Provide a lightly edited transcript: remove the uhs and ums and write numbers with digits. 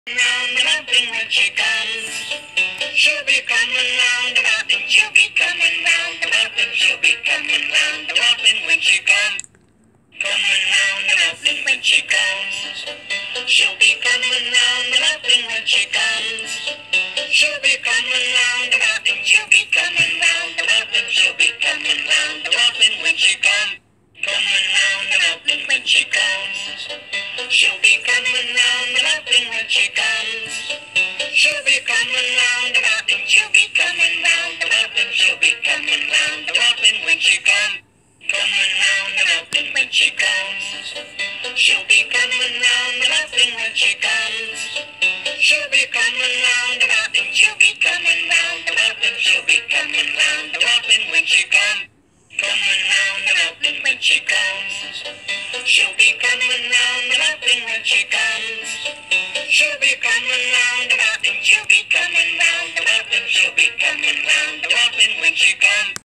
Round and laughing when she comes. She'll be coming round and laughing. She'll be coming round and laughing. She'll be coming round and laughing when she comes. Coming round and laughing when she comes. She'll be coming round and laughing when she comes. She'll be coming round and laughing. She'll be coming round and laughing. She'll be coming round and laughing when she comes. Coming round and laughing when she comes. She'll be coming round and laughing when she comes. She'll be coming round and laughing. She'll be coming round and laughing. She'll be coming round and laughing when she comes. Coming round and laughing when she comes. She'll be coming round and laughing when she comes. She'll be coming round and laughing. She'll be coming round and laughing. She'll be coming round and laughing when she comes. Coming round and laughing when she comes. She'll be coming round and laughing when she comes. She'll be coming round and laughing. She'll be coming round and laughing. She'll be coming round and laughing when she comes.